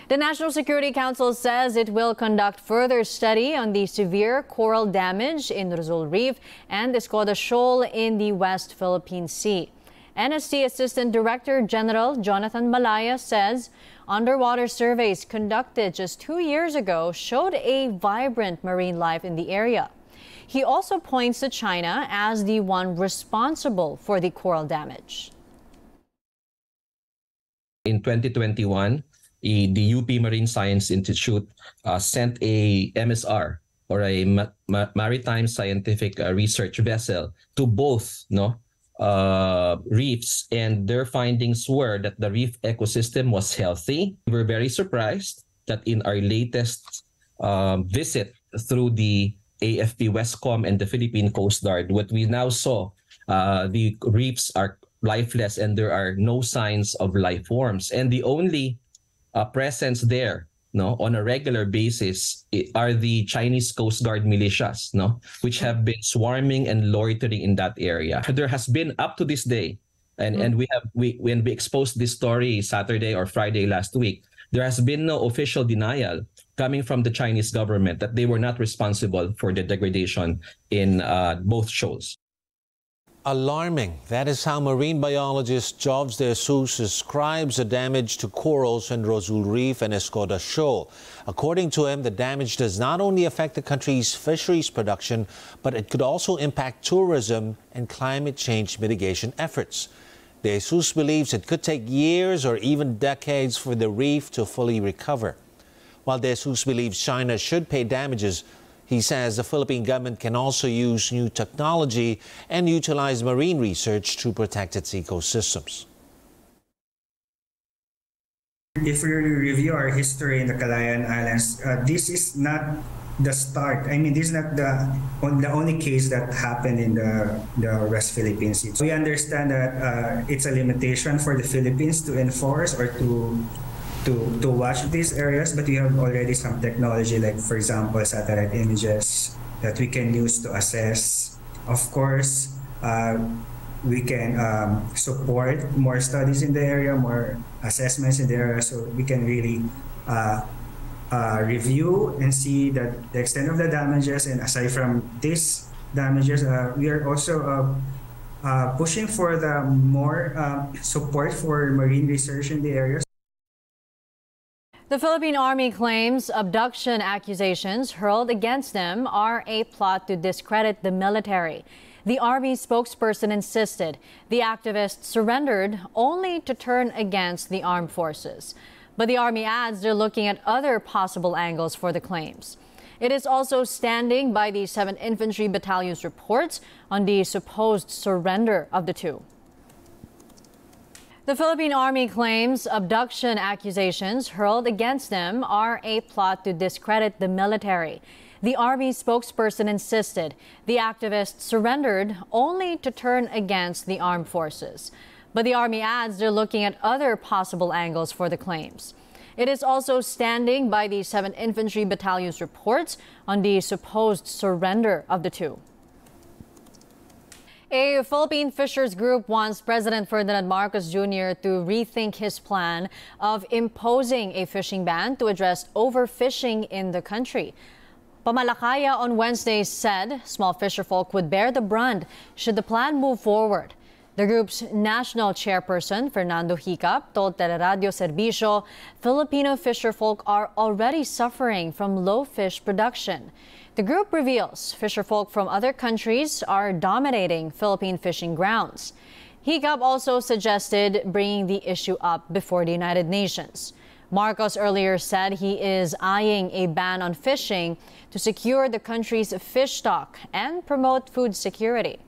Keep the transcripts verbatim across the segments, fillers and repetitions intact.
The National Security Council says it will conduct further study on the severe coral damage in Rossul Reef and Escoda Shoal in the West Philippine Sea. N S C Assistant Director General Jonathan Malaya says underwater surveys conducted just two years ago showed a vibrant marine life in the area. He also points to China as the one responsible for the coral damage. In twenty twenty-one, the U P Marine Science Institute uh, sent a M S R, or a ma ma maritime scientific uh, research vessel, to both no uh, reefs, and their findings were that the reef ecosystem was healthy. We were very surprised that in our latest uh, visit through the A F P Westcom and the Philippine Coast Guard, what we now saw, uh, the reefs are lifeless and there are no signs of life forms. And the only uh, presence there, no, on a regular basis are the Chinese Coast Guard militias, no, which have been swarming and loitering in that area. There has been up to this day, and mm. and we have we when we exposed this story Saturday or Friday last week, there has been no official denial coming from the Chinese government that they were not responsible for the degradation in uh, both shoals. Alarming. That is how marine biologist Jovs De Jesus describes the damage to corals in Rossul Reef and Escoda Shoal. According to him, the damage does not only affect the country's fisheries production, but it could also impact tourism and climate change mitigation efforts. De Jesus believes it could take years or even decades for the reef to fully recover. While De Jesus believes China should pay damages, he says the Philippine government can also use new technology and utilize marine research to protect its ecosystems. If we review our history in the Calayan Islands, uh, this is not the start. I mean, this is not the, the only case that happened in the, the West Philippine Sea. We understand that uh, it's a limitation for the Philippines to enforce or to To, to watch these areas, but we have already some technology, like for example satellite images that we can use to assess. Of course, uh, we can um, support more studies in the area, more assessments in the area, so we can really uh, uh, review and see that the extent of the damages. And aside from these damages, uh, we are also uh, uh, pushing for the more uh, support for marine research in the area. The Philippine Army claims abduction accusations hurled against them are a plot to discredit the military. The Army spokesperson insisted the activists surrendered only to turn against the armed forces. But the Army adds they're looking at other possible angles for the claims. It is also standing by the seventh Infantry Battalion's reports on the supposed surrender of the two. The Philippine Army claims abduction accusations hurled against them are a plot to discredit the military. The Army spokesperson insisted the activists surrendered only to turn against the armed forces. But the Army adds they're looking at other possible angles for the claims. It is also standing by the seventh Infantry Battalion's reports on the supposed surrender of the two. A Philippine fishers group wants President Ferdinand Marcos Junior to rethink his plan of imposing a fishing ban to address overfishing in the country. Pamalakaya on Wednesday said small fisherfolk would bear the brunt should the plan move forward. The group's national chairperson, Fernando Hicap, told Teleradio Servicio Filipino fisherfolk are already suffering from low fish production. The group reveals fisherfolk from other countries are dominating Philippine fishing grounds. Hicap also suggested bringing the issue up before the United Nations. Marcos earlier said he is eyeing a ban on fishing to secure the country's fish stock and promote food security.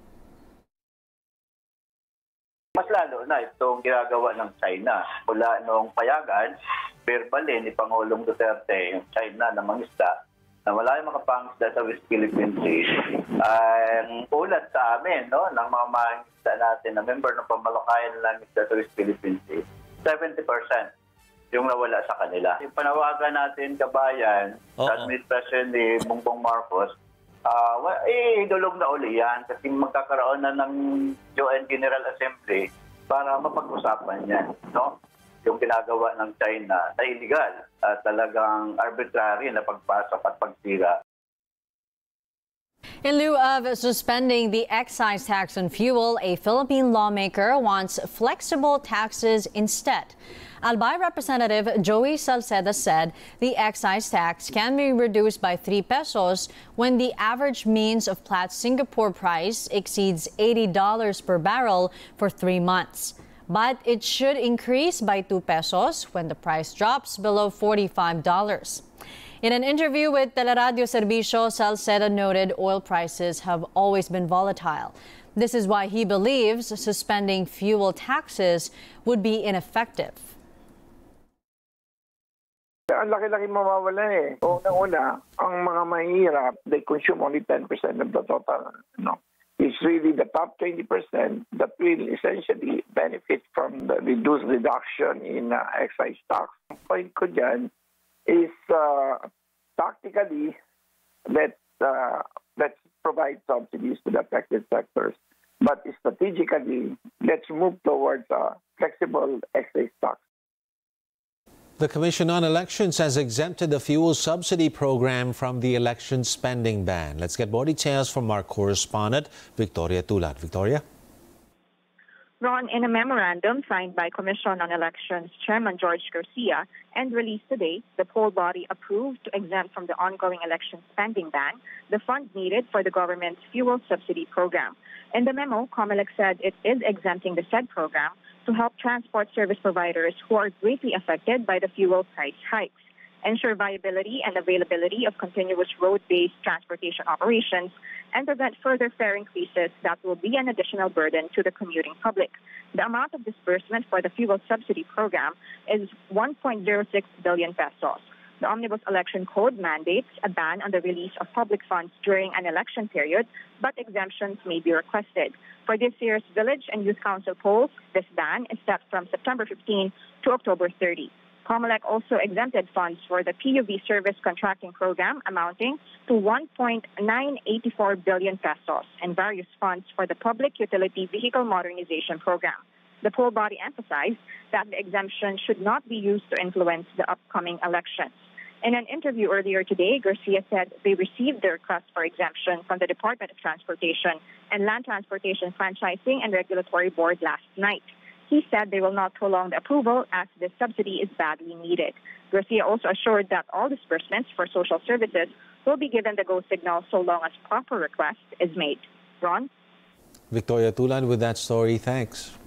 Mas lalo na itong ginagawa ng China. Mula noong payagan, verbally ni Pangulong Duterte, yung China na mangisda, na wala yung makapangisda sa West Philippine Sea. Ang uh, ulat sa amin, no, ng mga mangisda natin na member ng pamalakayan ng isda sa West Philippine Sea, seventy percent yung nawala sa kanila. Yung panawagan natin, kabayan, uh-oh, sa administrasyon ni Bongbong Marcos, uh, well, eh, idulog na uli yan kasi magkakaroon na ng U N General Assembly para mapag-usapan yan. No? yung ginagawa ng China na illegal at talagang arbitrary na pagpasok at pagsira. In lieu of suspending the excise tax on fuel, a Philippine lawmaker wants flexible taxes instead. Albay Representative Joey Salceda said the excise tax can be reduced by three pesos when the average means of Platts Singapore price exceeds eighty dollars per barrel for three months. But it should increase by two pesos when the price drops below forty-five dollars. In an interview with Teleradio Servicio, Salceda noted oil prices have always been volatile. This is why he believes suspending fuel taxes would be ineffective. Ang laki-laki mawawala eh. Unang-una, ang mga mahihirap, they consume only ten percent of the total. No? It's really the top twenty percent that will essentially benefit from the reduced reduction in uh, excise tax. Ang point ko dyan is uh, tactically, let's, uh, let's provide subsidies to the affected sectors. But strategically, let's move towards a flexible excise tax. The Commission on Elections has exempted the fuel subsidy program from the election spending ban. Let's get more details from our correspondent, Victoria Tulat. Victoria? Ron, in a memorandum signed by Commission on Elections Chairman George Garcia and released today, the poll body approved to exempt from the ongoing election spending ban the funds needed for the government's fuel subsidy program. In the memo, COMELEC said it is exempting the said program to help transport service providers who are greatly affected by the fuel price hikes, ensure viability and availability of continuous road-based transportation operations, and prevent further fare increases that will be an additional burden to the commuting public. The amount of disbursement for the fuel subsidy program is one point zero six billion pesos. The Omnibus Election Code mandates a ban on the release of public funds during an election period, but exemptions may be requested. For this year's Village and Youth Council polls, this ban is set from September fifteenth to October thirtieth. COMELEC also exempted funds for the P U V service contracting program amounting to one point nine eight four billion pesos and various funds for the Public Utility Vehicle Modernization Program. The poll body emphasized that the exemption should not be used to influence the upcoming elections. In an interview earlier today, Garcia said they received the request for exemption from the Department of Transportation and Land Transportation Franchising and Regulatory Board last night. He said they will not prolong the approval as this subsidy is badly needed. Garcia also assured that all disbursements for social services will be given the go signal so long as proper request is made. Ron? Victoria Tulan with that story. Thanks.